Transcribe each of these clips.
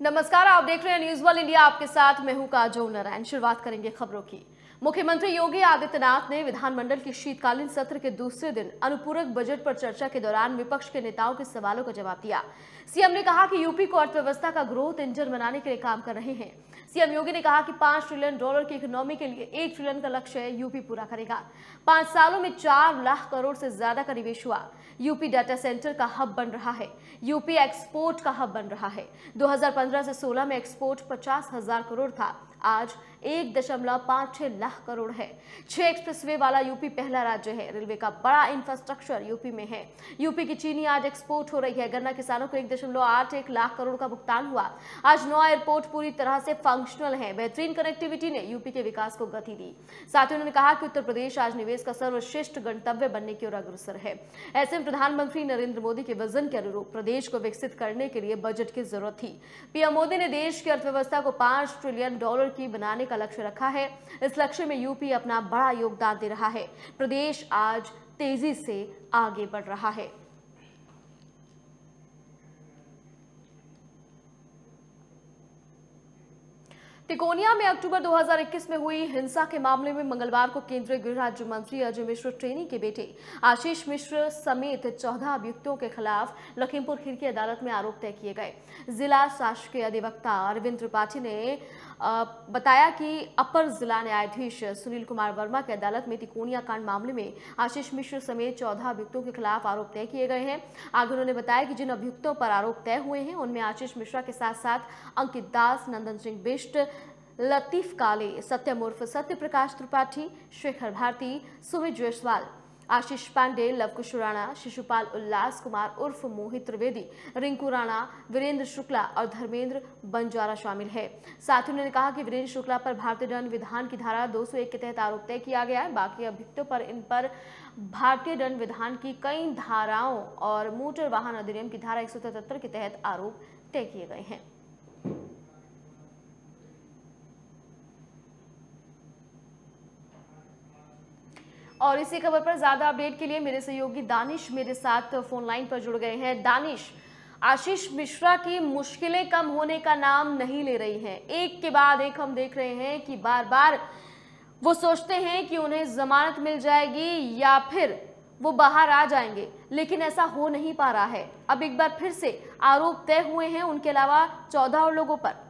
नमस्कार, आप देख रहे हैं न्यूज वर्ल्ड इंडिया। आपके साथ मैं हूं काजोल नारायण। शुरुआत करेंगे खबरों की। मुख्यमंत्री योगी आदित्यनाथ ने विधानमंडल के शीतकालीन सत्र के दूसरे दिन अनुपूरक बजट पर चर्चा के दौरान विपक्ष के नेताओं के सवालों का जवाब दिया। सीएम ने कहा कि यूपी को अर्थव्यवस्था का ग्रोथ इंजन बनाने के लिए काम कर रहे हैं। सीएम योगी ने कहा कि $5 ट्रिलियन की इकोनॉमी के लिए $1 ट्रिलियन का लक्ष्य यूपी पूरा करेगा। 5 सालों में 4 लाख करोड़ से ज्यादा का निवेश हुआ। यूपी डाटा सेंटर का हब बन रहा है। यूपी एक्सपोर्ट का हब बन रहा है। 2015 से 16 में एक्सपोर्ट 50,000 करोड़ था, आज 1.56 लाख करोड़ है। 6 एक्सप्रेसवे वाला यूपी पहला राज्य है। रेलवे का बड़ा इंफ्रास्ट्रक्चर यूपी में है। यूपी की चीनी आज एक्सपोर्ट हो रही है। गन्ना किसानों को 1.81 लाख करोड़ का भुगतान हुआ। आज 9 एयरपोर्ट पूरी तरह से फंक्शनल है। बेहतरीन कनेक्टिविटी ने यूपी के विकास को गति दी। साथ ही उन्होंने कहा कि उत्तर प्रदेश आज निवेश का सर्वश्रेष्ठ गंतव्य बनने की ओर अग्रसर है। ऐसे में प्रधानमंत्री नरेंद्र मोदी के विजन के अनुरूप प्रदेश को विकसित करने के लिए बजट की जरूरत थी। पीएम मोदी ने देश की अर्थव्यवस्था को $5 ट्रिलियन की बनाने का लक्ष्य रखा है। इस लक्ष्य में यूपी अपना बड़ा योगदान दे रहा है। प्रदेश आज तेजी से आगे बढ़ रहा है। तिकोनिया में अक्टूबर 2021 में हुई हिंसा के मामले में मंगलवार को केंद्रीय गृह राज्य मंत्री अजय मिश्र टेनी के बेटे आशीष मिश्र समेत 14 अभियुक्तों के खिलाफ लखीमपुर खीरी की अदालत में आरोप तय किए गए। जिला शासकीय अधिवक्ता अरविंद त्रिपाठी ने बताया कि अपर जिला न्यायाधीश सुनील कुमार वर्मा की अदालत में तिकोनिया कांड मामले में आशीष मिश्र समेत 14 अभियुक्तों के खिलाफ आरोप तय किए गए हैं। आगे उन्होंने बताया कि जिन अभियुक्तों पर आरोप तय हुए हैं उनमें आशीष मिश्रा के साथ साथ अंकित दास, नंदन सिंह बिष्ट, लतीफ काले, सत्यम उर्फ सत्य प्रकाश त्रिपाठी, शेखर भारती, सुमित जायसवाल, आशीष पांडे, लवकुश राणा, शिशुपाल उल्लास कुमार उर्फ मोहित त्रिवेदी, रिंकू राणा, वीरेंद्र शुक्ला और धर्मेंद्र बंजारा शामिल है। साथ ही उन्होंने कहा कि वीरेंद्र शुक्ला पर भारतीय दंड विधान की धारा 201 के तहत आरोप तय किया गया है। बाकी अभियुक्तों पर इन पर भारतीय दंड विधान की कई धाराओं और मोटर वाहन अधिनियम की धारा 177 के तहत आरोप तय किए गए हैं। और इसी खबर पर ज्यादा अपडेट के लिए मेरे सहयोगी दानिश मेरे साथ फोन लाइन पर जुड़ गए हैं। दानिश, आशीष मिश्रा की मुश्किलें कम होने का नाम नहीं ले रही हैं। एक के बाद एक हम देख रहे हैं कि बार बार वो सोचते हैं कि उन्हें जमानत मिल जाएगी या फिर वो बाहर आ जाएंगे, लेकिन ऐसा हो नहीं पा रहा है। अब एक बार फिर से आरोप तय हुए हैं उनके अलावा 14 और लोगों पर।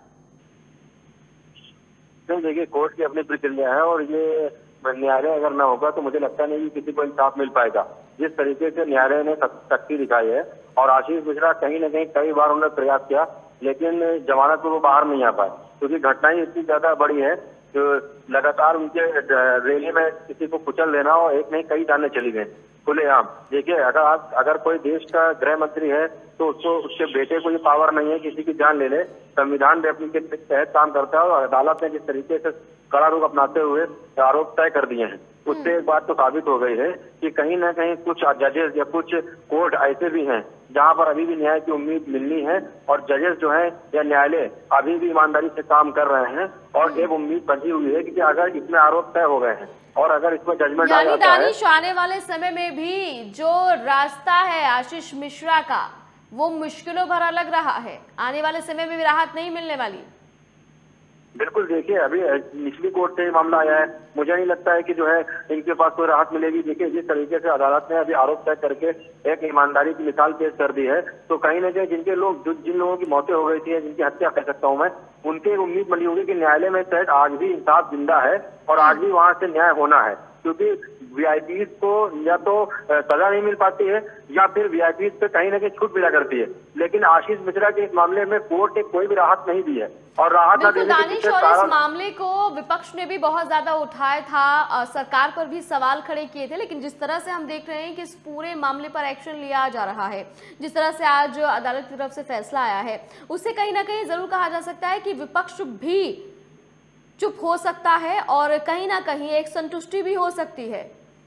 देखिए, कोर्ट की अपनी प्रक्रिया है और ये न्यायालय अगर ना होगा तो मुझे लगता नहीं कि किसी को इंसाफ मिल पाएगा। जिस तरीके से न्यायालय ने सख्ती दिखाई है और आशीष मिश्रा कहीं ना कहीं कई बार उन्होंने प्रयास किया, लेकिन जमानत में वो बाहर नहीं आ पाए क्योंकि घटनाएं इतनी ज्यादा बड़ी है जो लगातार उनके रैली में किसी को कुचल देना और एक नहीं कई जाने चली गई खुलेआम। देखिए, अगर कोई देश का गृह मंत्री है तो उसको उसके बेटे को ये पावर नहीं है किसी की जान ले ले। संविधान भी अपने के तहत काम करता है और अदालत ने जिस तरीके से कड़ा रुख अपनाते हुए आरोप तय कर दिए हैं, उससे एक बात तो साबित हो गई है कि कहीं ना कहीं कुछ जजेस या कुछ कोर्ट ऐसे भी हैं जहां पर अभी भी न्याय की उम्मीद मिलनी है और जजेस जो है या न्यायालय अभी भी ईमानदारी से काम कर रहे हैं और एक उम्मीद बची हुई है कि अगर इसमें आरोप तय हो गए हैं और अगर इसमें जजमेंट आ जाता है, दानिश, आने वाले समय में भी जो रास्ता है आशीष मिश्रा का वो मुश्किलों भरा लग रहा है। आने वाले समय में भी राहत नहीं मिलने वाली। बिल्कुल, देखिए अभी निचली कोर्ट से मामला आया है, मुझे नहीं लगता है कि जो है इनके पास कोई राहत मिलेगी। देखिए, जिस तरीके से अदालत ने अभी आरोप तय करके एक ईमानदारी की मिसाल पेश कर दी है, तो कहीं ना कहीं जिन लोगों की मौतें हो गई थी, जिनकी हत्या कह सकता हूं मैं, उनकी उम्मीद बनी होगी कि न्यायालय में शायद आज भी इंसाफ जिंदा है और आज भी वहां से न्याय होना है। क्योंकि वीआईपी को या तो सजा नहीं मिल पाती है या फिर वीआईपी पे कहीं ना कहीं छूट मिला करती है, लेकिन आशीष मिश्रा के इस मामले में कोर्ट ने कोई भी राहत नहीं दी है और राहत न देने के पीछे कारण इस मामले को विपक्ष ने भी बहुत ज्यादा उठाया था, सरकार पर भी सवाल खड़े किए थे, लेकिन जिस तरह से हम देख रहे हैं कि इस पूरे मामले पर एक्शन लिया जा रहा है, जिस तरह से आज अदालत की तरफ से फैसला आया है, उससे कहीं ना कहीं जरूर कहा जा सकता है कि विपक्ष भी चुप हो सकता है और कहीं ना कहीं एक संतुष्टि भी हो सकती है।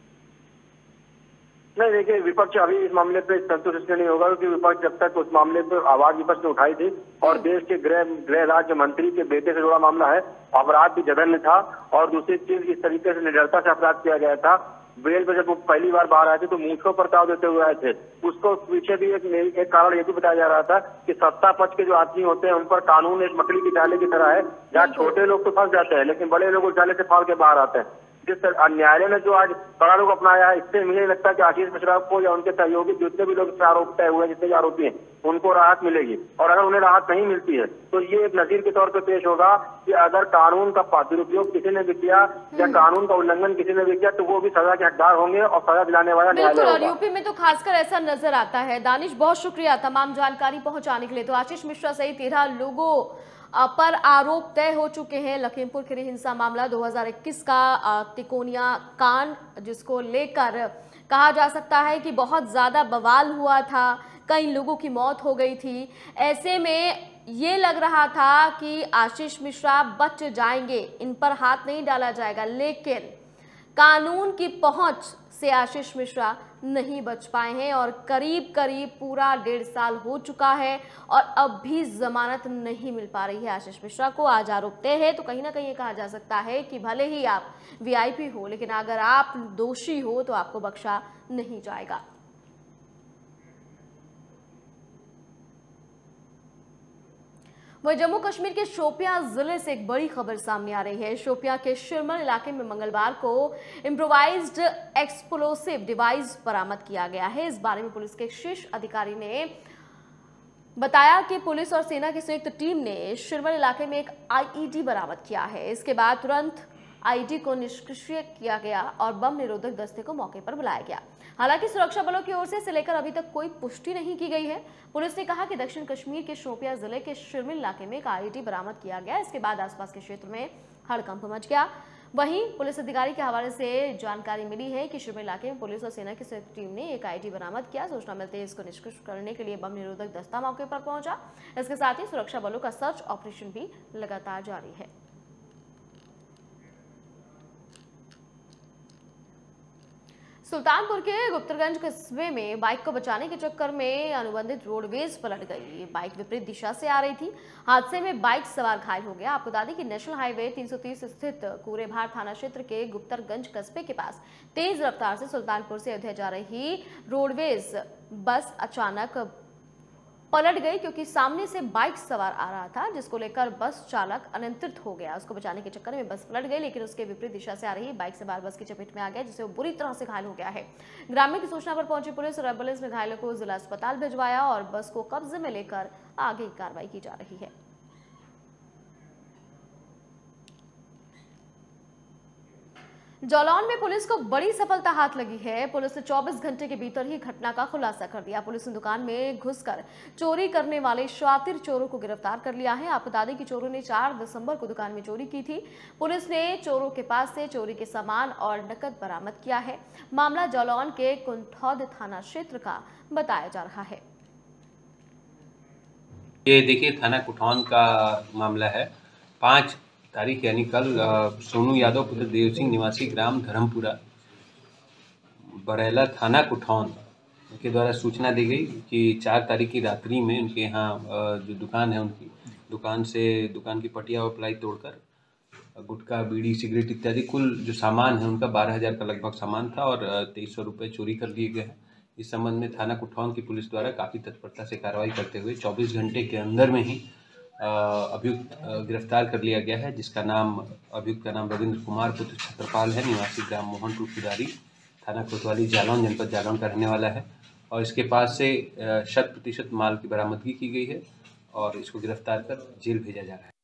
नहीं, देखिए, विपक्ष अभी इस मामले पे संतुष्ट नहीं होगा क्योंकि विपक्ष जब तक उस मामले पर आवाज विपक्ष ने उठाई थी और देश के गृह राज्य मंत्री के बेटे से जुड़ा मामला है, अपराध भी जघन्य था और दूसरी चीज इस तरीके से निडरता से अपराध किया गया था बेल पे जब वो पहली बार बाहर आए थे तो मूंछों पर ताव देते हुए आए थे। उसको पीछे भी एक कारण ये भी बताया जा रहा था कि सत्ता पक्ष के जो आदमी होते हैं उन पर कानून एक मकड़ी के जाले की तरह है, जहाँ छोटे लोग तो फंस जाते हैं लेकिन बड़े लोग उस जाले से फाड़ के बाहर आते हैं। जिस न्यायालय ने जो आज कड़ा रुख अपनाया है, इससे मुझे लगता है कि आशीष मिश्रा को या उनके सहयोगी जितने भी लोग इससे आरोप तय हुए हैं, जितने भी आरोपी हैं, उनको राहत मिलेगी। और अगर उन्हें राहत नहीं मिलती है तो ये एक नजीर के तौर पर पेश होगा कि अगर कानून का दुरुपयोग किसी ने भी किया या कानून का उल्लंघन किसी ने भी किया तो वो भी सजा के हकदार होंगे और सजा दिलाने वाला न्यायालय होगा। और यूपी में तो खासकर ऐसा नजर आता है। दानिश, बहुत शुक्रिया तमाम जानकारी पहुंचाने के लिए। तो आशीष मिश्रा सहित 13 लोगों पर आरोप तय हो चुके हैं। लखीमपुर खीरी हिंसा मामला 2021 का तिकोनिया कांड, जिसको लेकर कहा जा सकता है कि बहुत ज्यादा बवाल हुआ था, कई लोगों की मौत हो गई थी। ऐसे में ये लग रहा था कि आशीष मिश्रा बच जाएंगे, इन पर हाथ नहीं डाला जाएगा, लेकिन कानून की पहुंच से आशीष मिश्रा नहीं बच पाए हैं और करीब करीब पूरा 1.5 साल हो चुका है और अब भी जमानत नहीं मिल पा रही है आशीष मिश्रा को। आज आरोप तय है तो कहीं ना कहीं ये कहा जा सकता है कि भले ही आप वीआईपी हो, लेकिन अगर आप दोषी हो तो आपको बख्शा नहीं जाएगा। वहीं जम्मू कश्मीर के शोपियां जिले से एक बड़ी खबर सामने आ रही है। शोपियां के शिरमल इलाके में मंगलवार को इम्प्रोवाइज्ड एक्सप्लोसिव डिवाइस बरामद किया गया है। इस बारे में पुलिस के एक शीर्ष अधिकारी ने बताया कि पुलिस और सेना की संयुक्त टीम ने शिरमल इलाके में एक आईईडी बरामद किया है। इसके बाद तुरंत आईईडी को निष्क्रिय किया गया और बम निरोधक दस्ते को मौके पर बुलाया गया। हालांकि सुरक्षा बलों की ओर से इसे लेकर अभी तक कोई पुष्टि नहीं की गई है। पुलिस ने कहा कि दक्षिण कश्मीर के शोपियां जिले के शिरमिल इलाके में एक आईईडी बरामद किया गया। इसके बाद आसपास के क्षेत्र में हड़कंप मच गया। वहीं पुलिस अधिकारी के हवाले से जानकारी मिली है कि शिरमिल इलाके में पुलिस और सेना की संयुक्त टीम ने एक आईईडी बरामद किया। सूचना मिलते ही इसको निष्क्रिय करने के लिए बम निरोधक दस्ता मौके पर पहुंचा। इसके साथ ही सुरक्षा बलों का सर्च ऑपरेशन भी लगातार जारी है। सुल्तानपुर के गुप्तरगंज कस्बे में बाइक को बचाने के चक्कर में अनुबंधित रोडवेज पलट गई। बाइक विपरीत दिशा से आ रही थी। हादसे में बाइक सवार घायल हो गया। आपको बता दें कि नेशनल हाईवे 330 स्थित कूरेभार थाना क्षेत्र के गुप्तरगंज कस्बे के पास तेज रफ्तार से सुल्तानपुर से अयोध्या जा रही रोडवेज बस अचानक पलट गई, क्योंकि सामने से बाइक सवार आ रहा था, जिसको लेकर बस चालक अनियंत्रित हो गया। उसको बचाने के चक्कर में बस पलट गई, लेकिन उसके विपरीत दिशा से आ रही बाइक सवार बस की चपेट में आ गया, जिससे वो बुरी तरह से घायल हो गया है। ग्रामीण की सूचना पर पहुंची पुलिस और एम्बुलेंस में घायलों को जिला अस्पताल भिजवाया और बस को कब्जे में लेकर आगे की कार्रवाई की जा रही है। जालौन में पुलिस को बड़ी सफलता हाथ लगी है। पुलिस ने 24 घंटे के भीतर ही घटना का खुलासा कर दिया। पुलिस ने दुकान में घुसकर चोरी करने वाले शातिर चोरों को गिरफ्तार कर लिया है। आपको बता दें कि चोरों ने 4 दिसंबर को दुकान में चोरी की थी। पुलिस ने चोरों के पास से चोरी के सामान और नकद बरामद किया है। मामला जालौन के कुंठौद थाना क्षेत्र का बताया जा रहा है। ये देखिए थाना कुठौन का मामला है। 5 तारीख यानी कल सोनू यादव पुत्र देव सिंह निवासी ग्राम धर्मपुरा बरेला थाना कुठौन के द्वारा सूचना दी गई कि 4 तारीख की रात्रि में उनके यहाँ जो दुकान है उनकी दुकान की पटिया और प्लाई तोड़कर गुटखा, बीड़ी, सिगरेट इत्यादि कुल जो सामान है उनका 12,000 का लगभग सामान था और 2300 रुपये चोरी कर लिए गए हैं। इस संबंध में थाना कुठौन की पुलिस द्वारा काफ़ी तत्परता से कार्रवाई करते हुए 24 घंटे के अंदर में ही अभियुक्त गिरफ्तार कर लिया गया है, अभियुक्त का नाम रविंद्र कुमार पुत्र छत्रपाल है, निवासी ग्राम मोहनपुर खुदारी, थाना कोतवाली, जालौन, जनपद जालौन का रहने वाला है और इसके पास से 100% माल की बरामदगी की गई है और इसको गिरफ्तार कर जेल भेजा जा रहा है।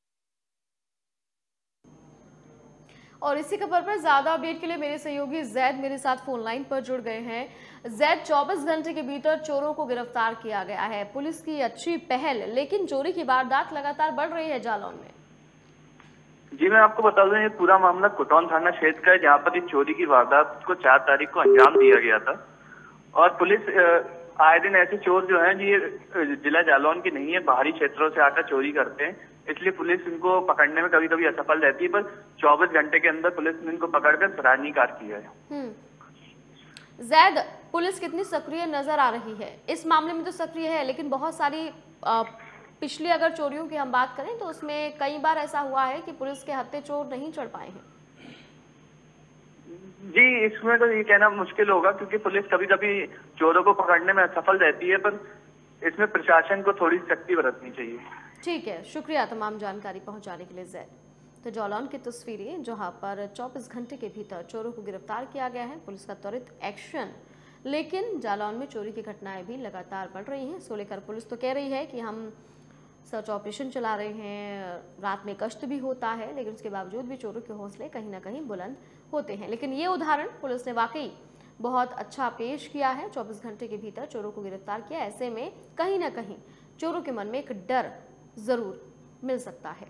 और इसी खबर पर ज्यादा अपडेट के लिए मेरे सहयोगी जैद मेरे साथ फोन लाइन पर जुड़ गए हैं। जैद, 24 घंटे के भीतर चोरों को गिरफ्तार किया गया है। पुलिस की अच्छी पहल, लेकिन चोरी की वारदात लगातार बढ़ रही है जालौन में। जी मैं आपको बता दूं, ये पूरा मामला कुठौन थाना क्षेत्र का है, जहाँ पर इस चोरी की वारदात को 4 तारीख को अंजाम दिया गया था। और पुलिस आए दिन ऐसे चोर जो हैं ये जिला जालौन के नहीं है, बाहरी क्षेत्रों से आकर चोरी करते हैं, इसलिए पुलिस इनको पकड़ने में कभी कभी असफल रहती है, पर 24 घंटे के अंदर पुलिस ने इनको पकड़कर सराहनीय कार्य किया है। जैद, पुलिस कितनी सक्रिय नजर आ रही है? इस मामले में तो सक्रिय है, लेकिन बहुत सारी पिछली अगर चोरियों की हम बात करें तो उसमें कई बार ऐसा हुआ है कि पुलिस के हत्थे चोर नहीं चढ़ पाए हैं। जी, इसमें तो ये कहना मुश्किल होगा क्योंकि पुलिस कभी कभी चोरों को पकड़ने में असफल रहती है, पर इसमें प्रशासन को थोड़ी सख्ती बरतनी चाहिए। ठीक है, शुक्रिया तमाम जानकारी पहुंचाने के लिए जैद। तो जालौन की तस्वीरें जहां पर 24 घंटे के भीतर चोरों को गिरफ्तार किया गया है, पुलिस का त्वरित एक्शन। लेकिन जालौन में चोरी की घटनाएं भी लगातार बढ़ रही हैं। इसको लेकर पुलिस तो कह रही है कि हम सर्च ऑपरेशन चला रहे हैं, रात में गश्त भी होता है, लेकिन उसके बावजूद भी चोरों के हौसले कहीं ना कहीं बुलंद होते हैं। लेकिन ये उदाहरण पुलिस ने वाकई बहुत अच्छा पेश किया है। 24 घंटे के भीतर चोरों को गिरफ्तार किया। ऐसे में कहीं ना कहीं चोरों के मन में एक डर जरूर मिल सकता है।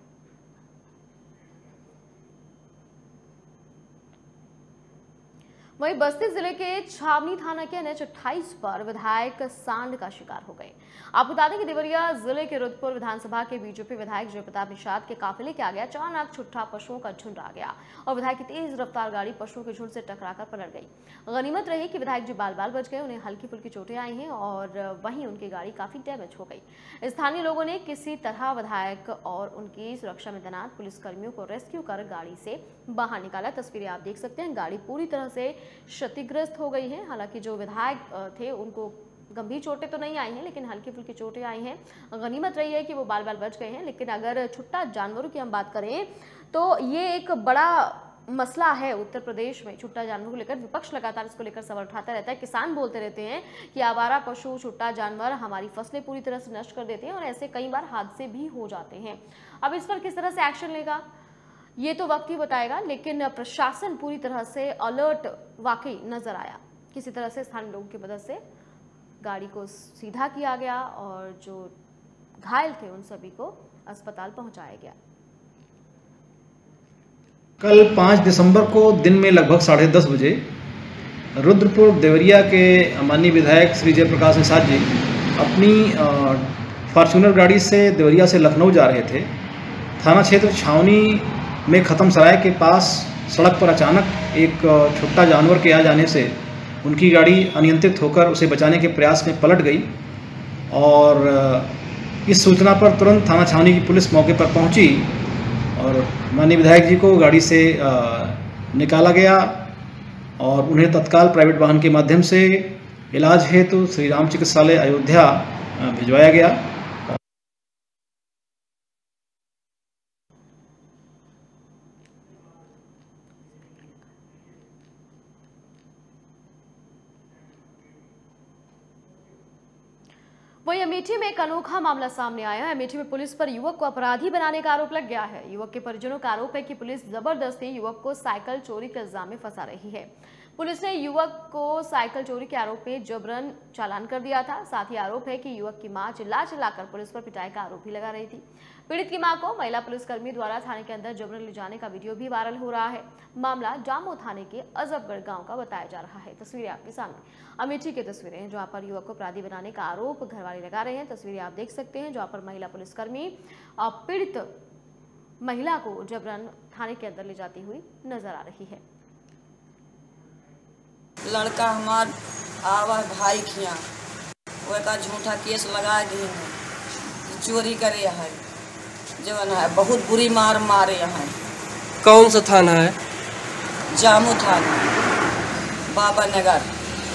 वहीं बस्ती जिले के छावनी थाना के NH 28 पर विधायक सांड का शिकार हो गए। आपको बता दें कि देवरिया जिले के रुद्रपुर विधानसभा के बीजेपी विधायक जयप्रताप निषाद के काफिले के आगे अचानक छुट्टा पशुओं का झुंड आ गया और विधायक की तेज रफ्तार गाड़ी पशुओं के झुंड से टकराकर पलट गई। गनीमत रही कि विधायक जी बाल बाल बच गए, उन्हें हल्की फुल्की चोटें आई हैं और वहीं उनकी गाड़ी काफी डैमेज हो गई। स्थानीय लोगों ने किसी तरह विधायक और उनकी सुरक्षा में तैनात पुलिसकर्मियों को रेस्क्यू कर गाड़ी से बाहर निकाला। तस्वीरें आप देख सकते हैं, गाड़ी पूरी तरह से क्षतिग्रस्त हो गई है। हालांकि जो विधायक थे उनको गंभीर चोटें तो नहीं आई हैं, लेकिन हल्की फुल्की चोटें आई हैं। गनीमत रही है कि वो बाल बाल बच गए हैं। लेकिन अगर छुट्टा जानवरों की हम बात करें तो ये एक बड़ा मसला है उत्तर प्रदेश में। छुट्टा जानवरों को लेकर विपक्ष लगातार इसको लेकर सवाल उठाता रहता है। किसान बोलते रहते हैं कि आवारा पशु, छुट्टा जानवर हमारी फसलें पूरी तरह से नष्ट कर देते हैं और ऐसे कई बार हादसे भी हो जाते हैं। अब इस पर किस तरह से एक्शन लेगा ये तो वक्त ही बताएगा, लेकिन प्रशासन पूरी तरह से अलर्ट वाकई नजर आया। किसी तरह से स्थानीय लोगों की मदद से गाड़ी को सीधा किया गया और जो घायल थे उन सभी को अस्पताल पहुंचाया गया। कल 5 दिसंबर को दिन में लगभग 10:30 बजे रुद्रपुर देवरिया के माननीय विधायक श्री जयप्रकाश निषाद जी अपनी फॉर्च्यूनर गाड़ी से देवरिया से लखनऊ जा रहे थे। थाना क्षेत्र छावनी में ख़त्म सराय के पास सड़क पर अचानक एक छुट्टा जानवर के आ जाने से उनकी गाड़ी अनियंत्रित होकर उसे बचाने के प्रयास में पलट गई और इस सूचना पर तुरंत थाना छावनी की पुलिस मौके पर पहुंची और माननीय विधायक जी को गाड़ी से निकाला गया और उन्हें तत्काल प्राइवेट वाहन के माध्यम से इलाज हेतु श्री राम चिकित्सालय अयोध्या भिजवाया गया। वही अमेठी में एक अनोखा मामला सामने आया है। अमेठी में पुलिस पर युवक को अपराधी बनाने का आरोप लग गया है। युवक के परिजनों का आरोप है कि पुलिस जबरदस्ती युवक को साइकिल चोरी के इल्जाम में फंसा रही है। पुलिस ने युवक को साइकिल चोरी के आरोप में जबरन चालान कर दिया था। साथ ही आरोप है कि युवक की मां चिल्ला चिल्लाकर पुलिस पर पिटाई का आरोप भी लगा रही थी। पीड़ित की मां को महिला पुलिसकर्मी द्वारा थाने के अंदर जबरन ले जाने का वीडियो भी वायरल हो रहा है। मामला जामो थाने के अजबगढ़ गांव का बताया जा रहा है। तस्वीरें आपके सामने अमेठी की तस्वीरें हैं जहां पर युवक को अपराधी बनाने का आरोप घरवाले लगा रहे हैं। तस्वीरें आप देख सकते हैं जहां पर महिला पुलिसकर्मी पीड़ित महिला को जबरन थाने के अंदर ले जाती हुई नजर आ रही है। लड़का हमार आवा भाई खिया वो का झूठा केस लगा दिए हैं, चोरी करे है, जवन है बहुत बुरी मार मारे हैं। कौन सा थाना है? जामू थाना, बाबा नगर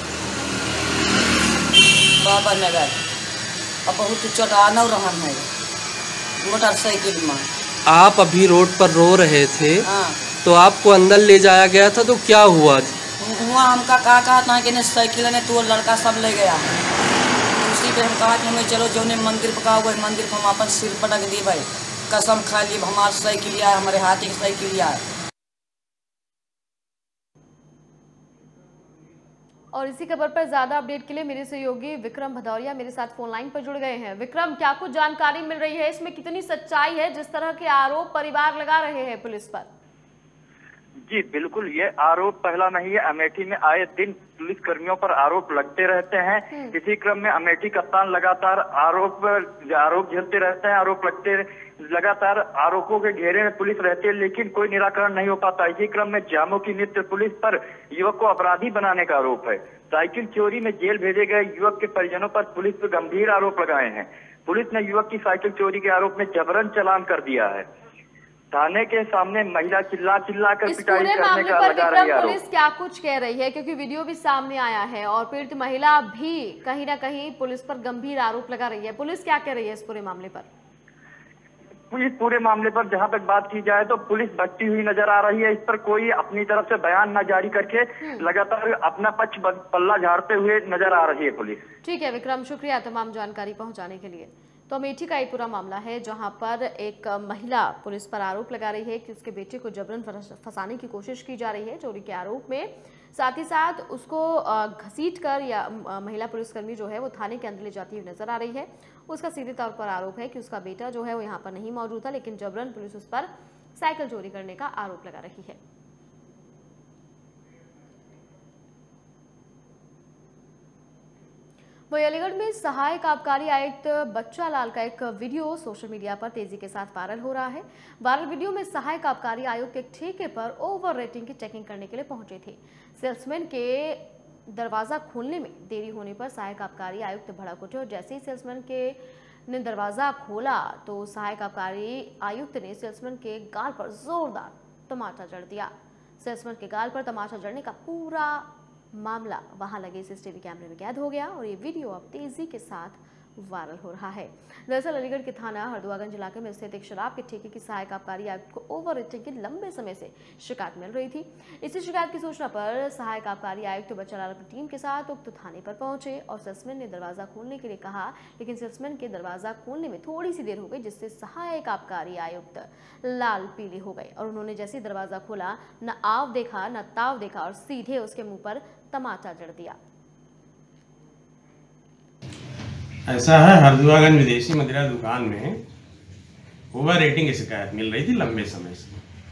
और बहुत चौटाना रहन है मोटरसाइकिल में। आप अभी रोड पर रो रहे थे। हाँ। तो आपको अंदर ले जाया गया था, तो क्या हुआ? हुआ हमका कहा था कि साइकिल ने तो लड़का सब ले गया है। उसी पे हम कहा कि हमें चलो जो ने मंदिर पर कहा हुआ मंदिर पर हम अपन सिर पटक दी भाई, कसम खा ली हमारा साइकिल आया, हमारे हाथ की साइकिल आया। और इसी खबर पर ज्यादा अपडेट के लिए मेरे सहयोगी विक्रम भदौरिया मेरे साथ फोन लाइन पर जुड़ गए हैं। विक्रम, क्या कुछ जानकारी मिल रही है? इसमें कितनी सच्चाई है जिस तरह के आरोप परिवार लगा रहे हैं पुलिस पर? जी बिल्कुल, ये आरोप पहला नहीं है। अमेठी में आए दिन पुलिस कर्मियों पर आरोप लगते रहते हैं। इसी क्रम में अमेठी कप्तान लगातार आरोप झेलते रहते हैं, आरोप लगते लगातार आरोपों के घेरे में पुलिस रहती है, लेकिन कोई निराकरण नहीं हो पाता। इसी क्रम में जामो की नित्य पुलिस पर युवक को अपराधी बनाने का आरोप है। साइकिल चोरी में जेल भेजे गए युवक के परिजनों पर पुलिस पर गंभीर आरोप लगाए हैं। पुलिस ने युवक की साइकिल चोरी के आरोप में जबरन चालान कर दिया है। थाने के सामने महिला चिल्ला कर इस पिटाई पूरे करने मामले का पर लगा रही विक्रम है पुलिस आरोप। क्या कुछ कह रही है, क्योंकि वीडियो भी सामने आया है और पीड़ित महिला भी कहीं ना कहीं पुलिस पर गंभीर आरोप लगा रही है। पुलिस क्या कह रही है इस पूरे मामले पर? इस पूरे मामले पर जहां तक बात की जाए तो पुलिस भटकी हुई नजर आ रही है। इस पर कोई अपनी तरफ से बयान न जारी करके लगातार अपना पक्ष पल्ला झाड़ते हुए नजर आ रही है पुलिस। ठीक है विक्रम, शुक्रिया तमाम जानकारी पहुंचाने के लिए। तो अमेठी का एक पूरा मामला है जहां पर एक महिला पुलिस पर आरोप लगा रही है कि उसके बेटे को जबरन फंसाने की कोशिश की जा रही है चोरी के आरोप में। साथ ही साथ उसको घसीट कर या महिला पुलिसकर्मी जो है वो थाने के अंदर ले जाती हुई नजर आ रही है। उसका सीधे तौर पर आरोप है कि उसका बेटा जो है वो यहाँ पर नहीं मौजूद था, लेकिन जबरन पुलिस उस पर साइकिल चोरी करने का आरोप लगा रही है। वही अलीगढ़ में सहायक आबकारी आयुक्त बच्चा लाल का एक वीडियो सोशल मीडिया पर तेजी के साथ वायरल हो रहा है। वायरल वीडियो में सहायक आबकारी आयुक्त एक ठेके पर ओवर रेटिंग की चेकिंग करने के लिए पहुंचे थे। सेल्समैन के दरवाजा खोलने में देरी होने पर सहायक आबकारी आयुक्त भड़क उठे और जैसे ही सेल्समैन ने दरवाजा खोला तो सहायक आबकारी आयुक्त ने सेल्समैन के गाल पर जोरदार तमाचा जड़ दिया। सेल्समैन के गाल पर तमाचा जड़ने का पूरा मामला वहां लगे सीसीटीवी कैमरे में कैद हो गया और ये वीडियो अब तेजी के साथ वायरल हो रहा है। दरअसल अलीगढ़ के थाना हरदुआगंज इलाके में स्थित एक शराब के ठेके की सहायक आबकारी आयुक्त को ओवर रेटिंग की लंबे समय से शिकायत मिल रही थी। इसी शिकायत की सूचना पर सहायक आबकारी आयुक्त बच्चा लाल अपनी टीम के साथ उक्त थाने पर पहुंचे और सेल्समैन ने दरवाजा खोलने के लिए कहा, लेकिन सेल्समैन के दरवाजा खोलने में थोड़ी सी देर हो गई, जिससे सहायक आबकारी आयुक्त लाल पीले हो गए और उन्होंने जैसे दरवाजा खोला न आव देखा न ताव देखा और सीधे उसके मुंह पर तमाचा जड़ दिया। ऐसा है, हरदुआगंज विदेशी मदिरा दुकान में ओवर रेटिंग की शिकायत मिल रही थी लंबे समय से।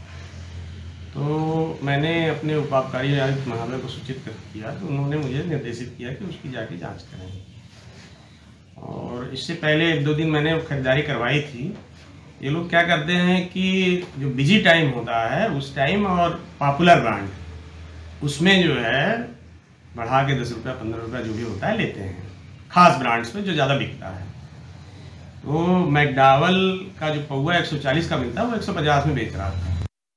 तो मैंने अपने उपाबकारी आयुक्त महोदय को सूचित किया तो उन्होंने मुझे निर्देशित किया कि उसकी जाके जांच करें। और इससे पहले 1-2 दिन मैंने खरीदारी करवाई थी। ये लोग क्या करते हैं कि जो बिजी टाइम होता है उस टाइम और पॉपुलर ब्रांड उसमें जो है बढ़ा के 10 रुपया 15 रुपया जो भी होता है लेते हैं, खास ब्रांड्स पे जो ज़्यादा बिकता है। तो मैकडॉवेल का जो पौवा 140 का मिलता है वो 150 में बेच रहा था।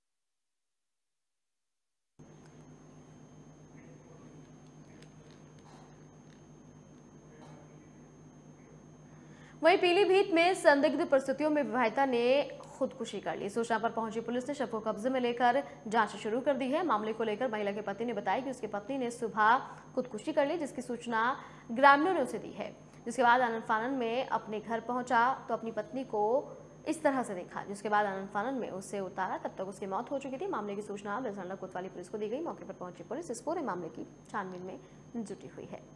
वहीं पीलीभीत में संदिग्ध परिस्थितियों में विवाहिता ने खुदकुशी कर ली। सूचना पर पहुंची पुलिस ने शव को कब्जे में लेकर जांच शुरू कर दी है। मामले को लेकर महिला के पति ने बताया कि उसकी पत्नी ने सुबह खुदकुशी कर ली, जिसकी सूचना ग्रामीणों ने उसे दी है। जिसके बाद आनन फानन में अपने घर पहुंचा तो अपनी पत्नी को इस तरह से देखा, जिसके बाद आनन फानन में उससे उतारा। तब तक उसकी मौत हो चुकी थी। मामले की सूचना बिरसांडा कोतवाली पुलिस को दी गई। मौके पर पहुंची पुलिस इस पूरे मामले की छानबीन में जुटी हुई है।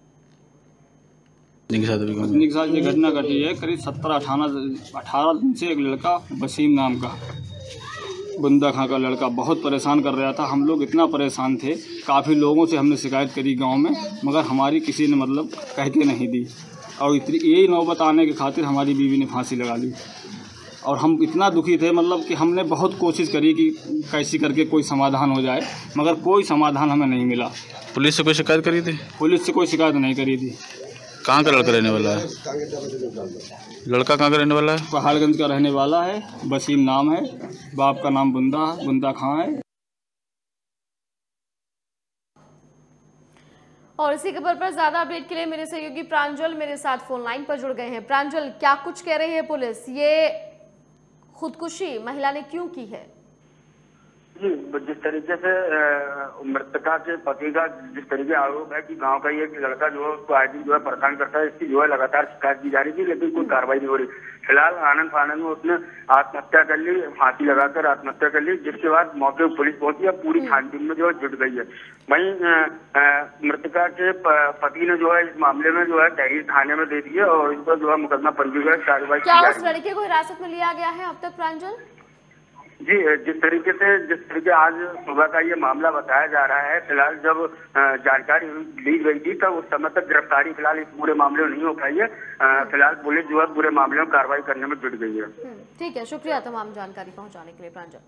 पत्नी के साथ ये घटना घटी है। करीब 17-18 दिन से एक लड़का वसीम नाम का बुंदा खां का लड़का बहुत परेशान कर रहा था। हम लोग इतना परेशान थे, काफ़ी लोगों से हमने शिकायत करी गांव में, मगर हमारी किसी ने मतलब कह के नहीं दी। और इतनी यही नौबत आने की खातिर हमारी बीवी ने फांसी लगा ली। और हम इतना दुखी थे मतलब कि हमने बहुत कोशिश करी कि कैसी करके कोई समाधान हो जाए, मगर कोई समाधान हमें नहीं मिला। पुलिस से कोई शिकायत करी थी? पुलिस से कोई शिकायत नहीं करी थी। कहाँ का लड़का रहने वाला है? लड़का कहाँ का रहने वाला है? पहाड़गंज का रहने वाला है, वसीम नाम है, बाप का नाम बुंदा खां है। और इसी खबर पर ज्यादा अपडेट के लिए मेरे सहयोगी प्रांजल मेरे साथ फोन लाइन पर जुड़ गए हैं। प्रांजल, क्या कुछ कह रही है पुलिस? ये खुदकुशी महिला ने क्यों की है? जी, जिस तरीके से मृतका के पति का जिस तरीके आरोप है कि गांव का ये लड़का जो है उसको आदमी जो है परेशान करता है, इसकी जो है लगातार शिकायत की जा रही थी, लेकिन कोई कार्रवाई नहीं हो रही। फिलहाल आनंद फानंद में उसने आत्महत्या कर ली, फांसी लगाकर आत्महत्या कर ली, जिसके बाद मौके पर पुलिस पहुंची है, पूरी छानबीन में जो है जुट गई है। वहीं मृतका के पति ने जो है इस मामले में जो है तहरीर थाने में दे दी है और इस पर जो है मुकदमा पंजीकृत कार्रवाई की जा रही है। क्या उस लड़के को हिरासत में लिया गया है अब तक प्रांजल? जी, जिस तरीके आज सुबह का ये मामला बताया जा रहा है, फिलहाल जब जानकारी ली गई थी तब उस समय तक गिरफ्तारी फिलहाल इस पूरे मामले में नहीं हो पाई है। फिलहाल पुलिस जो है पूरे मामले में कार्रवाई करने में जुट गई है। ठीक है, शुक्रिया तमाम जानकारी पहुंचाने के लिए प्रांजल।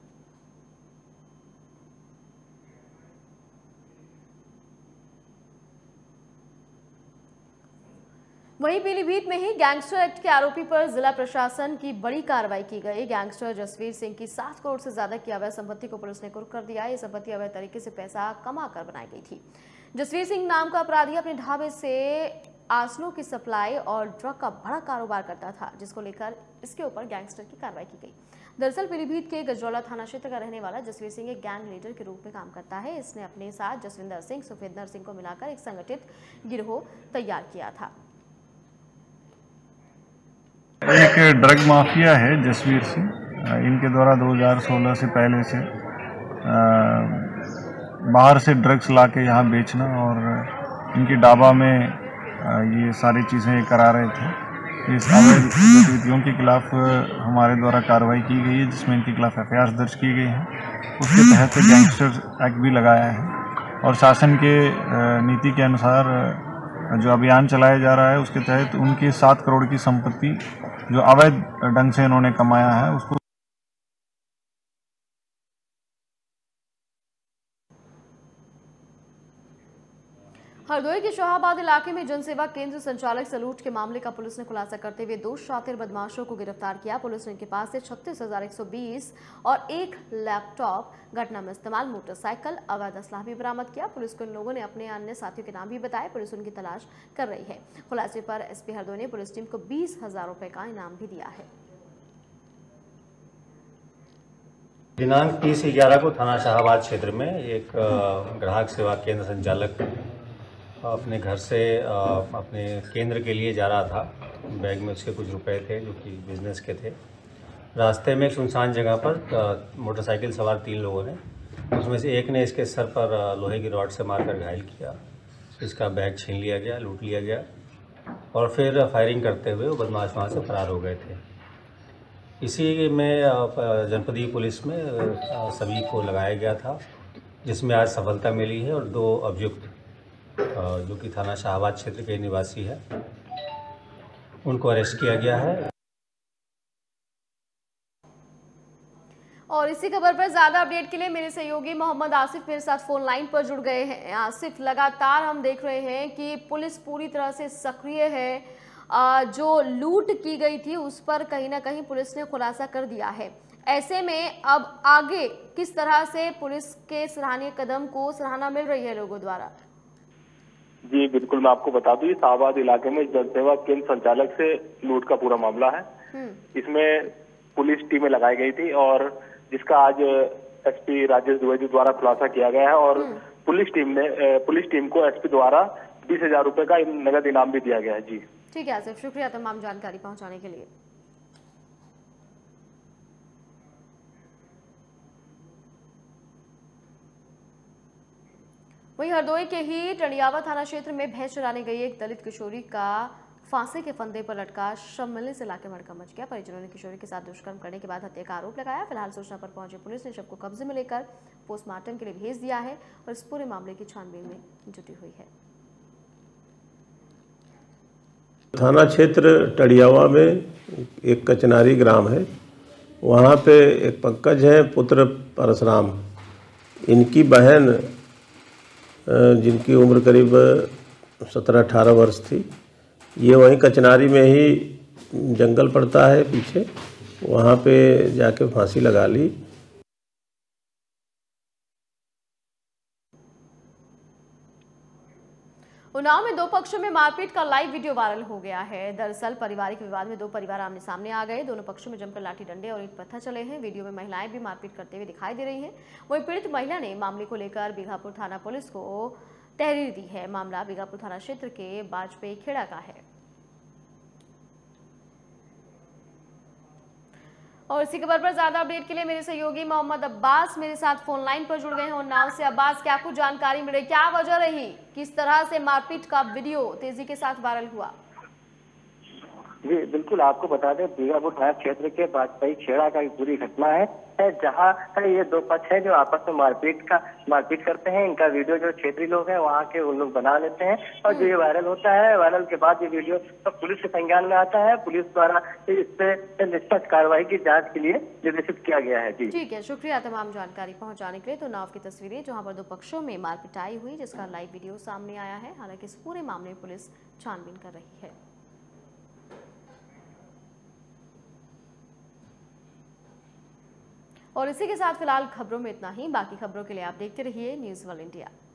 वहीं पीलीभीत में ही गैंगस्टर एक्ट के आरोपी पर जिला प्रशासन की बड़ी कार्रवाई की गई। गैंगस्टर जसवीर सिंह की 7 करोड़ से ज्यादा की अवैध संपत्ति को पुलिस ने कुर्क कर दिया। ये संपत्ति अवैध तरीके से पैसा कमाकर बनाई गई थी। जसवीर सिंह नाम का अपराधी अपने ढाबे से आसनों की सप्लाई और ड्रग का बड़ा कारोबार करता था, जिसको लेकर इसके ऊपर गैंगस्टर की कार्रवाई की गई। दरअसल पीलीभीत के गजरौला थाना क्षेत्र का रहने वाला जसवीर सिंह एक गैंग लीडर के रूप में काम करता है। इसने अपने साथ जसविंदर सिंह, सुफेंदर सिंह को मिलाकर एक संगठित गिरोह तैयार किया था। एक ड्रग माफिया है जसवीर सिंह। इनके द्वारा 2016 से पहले से बाहर से ड्रग्स लाके यहाँ बेचना और इनकी ढाबा में ये सारी चीज़ें करा रहे थे। इस अवैध गतिविधियों के खिलाफ हमारे द्वारा कार्रवाई की गई है, जिसमें इनके खिलाफ एफआईआर दर्ज की गई है। उसके तहत गैंगस्टर एक्ट भी लगाया है और शासन के नीति के अनुसार जो अभियान चलाया जा रहा है उसके तहत उनकी 7 करोड़ की संपत्ति जो अवैध ढंग से इन्होंने कमाया है उसको हरदोई के शाहाबाद इलाके में जनसेवा केंद्र संचालक से लूट के मामले का पुलिस ने खुलासा करते हुए 2 शातिर बदमाशों को गिरफ्तार किया। पुलिस ने इनके पास से 36,120 और 1 लैपटॉप, घटना में इस्तेमाल मोटरसाइकिल, अवैध असलाह भी बरामद किया। पुलिस को इन लोगों ने अपने अन्य साथियों के नाम भी बताए। पुलिस उनकी तलाश कर रही है। खुलासे पर एसपी हरदोई ने पुलिस टीम को 20,000 रुपए का इनाम भी दिया है। दिनांक 30/11 को थाना शाहाबाद क्षेत्र में एक ग्राहक सेवा केंद्र संचालक अपने घर से अपने केंद्र के लिए जा रहा था। बैग में उसके कुछ रुपए थे जो कि बिजनेस के थे। रास्ते में एक सुनसान जगह पर मोटरसाइकिल सवार 3 लोगों ने, उसमें से एक ने इसके सर पर लोहे की रॉड से मारकर घायल किया। इसका बैग छीन लिया गया, लूट लिया गया और फिर फायरिंग करते हुए वो बदमाश वहाँ से फरार हो गए थे। इसी में जनपदीय पुलिस में सभी को लगाया गया था, जिसमें आज सफलता मिली है और 2 अभियुक्त जो कि थाना शाहाबाद क्षेत्र के निवासी है उनको अरेस्ट किया गया है। और इसी खबर पर ज्यादा अपडेट के लिए मेरे सहयोगी मोहम्मद आसिफ मेरे साथ फोन लाइन पर जुड़ गए हैं। आसिफ, लगातार हम देख रहे हैं कि पुलिस पूरी तरह से सक्रिय है। जो लूट की गई थी उस पर कहीं ना कहीं पुलिस ने खुलासा कर दिया है। ऐसे में अब आगे किस तरह से पुलिस के सराहनीय कदम को सराहना मिल रही है लोगों द्वारा? जी बिल्कुल, मैं आपको बता दूं, शाहाबाद इलाके में जनसेवा केंद्र संचालक से लूट का पूरा मामला है। इसमें पुलिस टीमें लगाई गई थी और जिसका आज एसपी राजेश द्विवेदी द्वारा खुलासा किया गया है और पुलिस टीम को एसपी द्वारा 20,000 रुपए का नगद इनाम भी दिया गया है। जी ठीक है आसिफ, शुक्रिया तमाम जानकारी पहुंचाने के लिए। वहीं हरदोई के ही टंडियावा थाना क्षेत्र में भैंस चराने गई एक दलित किशोरी का फांसी के फंदे पर लटका शव मिलने से इलाके में हड़कंप मच गया। परिजनों ने किशोरी के साथ दुष्कर्म करने के बाद हत्या का आरोप लगाया। फिलहाल सूचना पर पहुंची पुलिस ने शव को कब्जे में लेकर पोस्टमार्टम के लिए भेज दिया है और इस पूरे मामले की छानबीन में जुटी हुई है। थाना क्षेत्र टंडियावा में एक कचनारी ग्राम है, वहाँ पे एक पंकज है पुत्र परशुराम, इनकी बहन जिनकी उम्र करीब 17-18 वर्ष थी, ये वहीं कचनारी में ही जंगल पड़ता है पीछे, वहाँ पे जाके फांसी लगा ली। उन्नाव में 2 पक्षों में मारपीट का लाइव वीडियो वायरल हो गया है। दरअसल पारिवारिक विवाद में 2 परिवार आमने सामने आ गए। दोनों पक्षों में जमकर लाठी डंडे और ईंट पत्थर चले हैं। वीडियो में महिलाएं भी मारपीट करते हुए दिखाई दे रही हैं। वहीं पीड़ित महिला ने मामले को लेकर बीघापुर थाना पुलिस को तहरीर दी है। मामला बीघापुर थाना क्षेत्र के बाजपेयी खेड़ा का है। और इसी खबर पर ज्यादा अपडेट के लिए मेरे सहयोगी मोहम्मद अब्बास मेरे साथ फोन लाइन पर जुड़ गए हैं उन्नाव से। अब्बास, क्या कुछ जानकारी मिली, क्या वजह रही, किस तरह से मारपीट का वीडियो तेजी के साथ वायरल हुआ? जी बिल्कुल, आपको बता दें बीघापुर थाना क्षेत्र के बाजपेयी खेड़ा का एक पूरी घटना है जहां ये 2 पक्ष है जो आपस में मारपीट करते हैं। इनका वीडियो जो क्षेत्रीय लोग हैं वहाँ के उन लोग बना लेते हैं और जो ये वायरल होता है, वायरल के बाद ये वीडियो तो पुलिस के संज्ञान में आता है। पुलिस द्वारा इस पे निष्पक्ष कार्रवाई की जाँच के लिए निर्देशित किया गया है। जी ठीक है, शुक्रिया तमाम जानकारी पहुँचाने के लिए। तो उन्नाव की तस्वीरें जहाँ पर 2 पक्षों में मारपिटाई हुई जिसका लाइव वीडियो सामने आया है। हालांकि इस पूरे मामले में पुलिस छानबीन कर रही है। और इसी के साथ फिलहाल खबरों में इतना ही। बाकी खबरों के लिए आप देखते रहिए न्यूज़ वर्ल्ड इंडिया।